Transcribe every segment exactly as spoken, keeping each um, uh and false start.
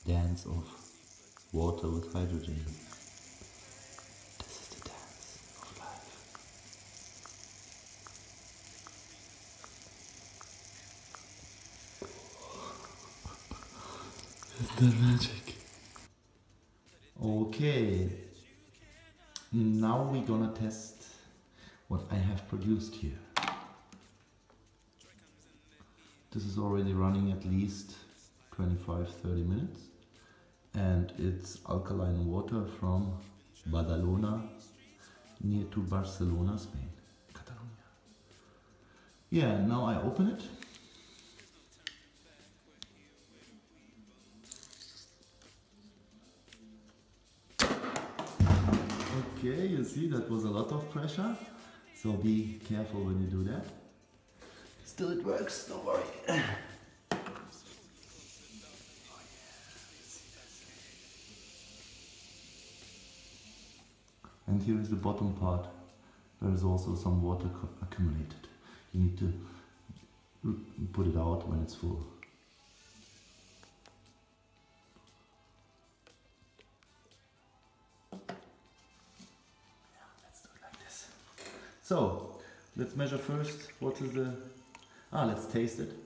dance of water with hydrogen. This is the dance of life. Isn't that magic? Okay, now we're gonna test what I have produced here. This is already running at least twenty-five to thirty minutes, and it's alkaline water from Badalona, near to Barcelona, Spain, Catalonia. Yeah, now I open it. Okay, you see that was a lot of pressure, so be careful when you do that. Still it works, don't worry. And here is the bottom part. There is also some water accumulated. You need to put it out when it's full. Yeah, let's do it like this. So, let's measure first what is the... Ah, let's taste it.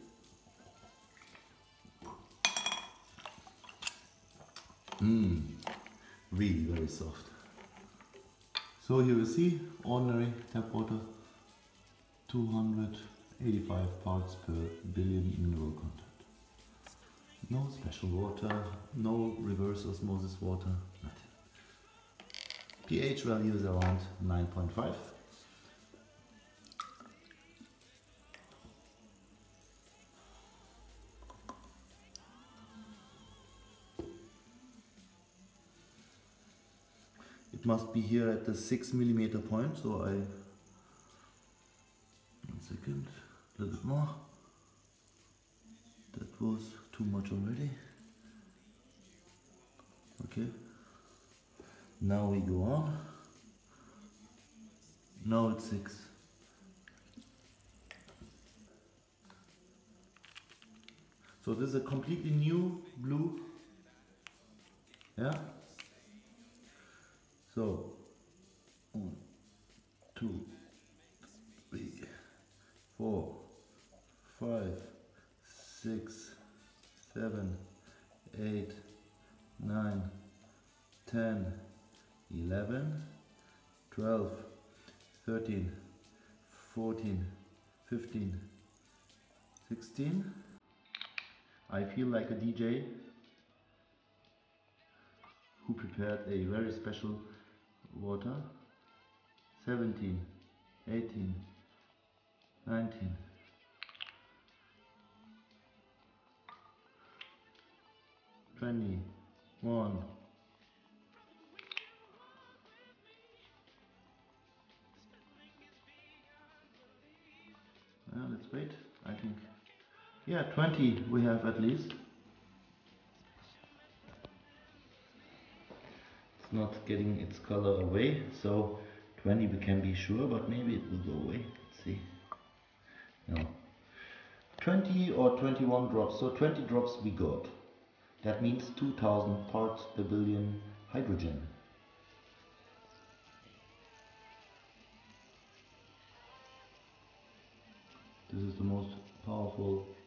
Mmm, really very soft. So here we see ordinary tap water, two hundred eighty-five parts per billion mineral content. No special water, no reverse osmosis water, nothing. pH value is around nine point five. It must be here at the six millimeter point, so I, one second, a little bit more. That was too much already. Okay. Now we go on. Now it's six. So this is a completely new blue. Yeah. So, one, two, three, four, five, six, seven, eight, nine, ten, eleven, twelve, thirteen, fourteen, fifteen, sixteen. I feel like a D J who prepared a very special water. seventeen, eighteen, nineteen, twenty, one. Well, let's wait, I think. Yeah, twenty we have at least. It's not getting its color away, so twenty we can be sure, but maybe it will go away. Let's see. No. twenty or twenty-one drops, so twenty drops we got. That means two thousand parts per billion hydrogen. This is the most powerful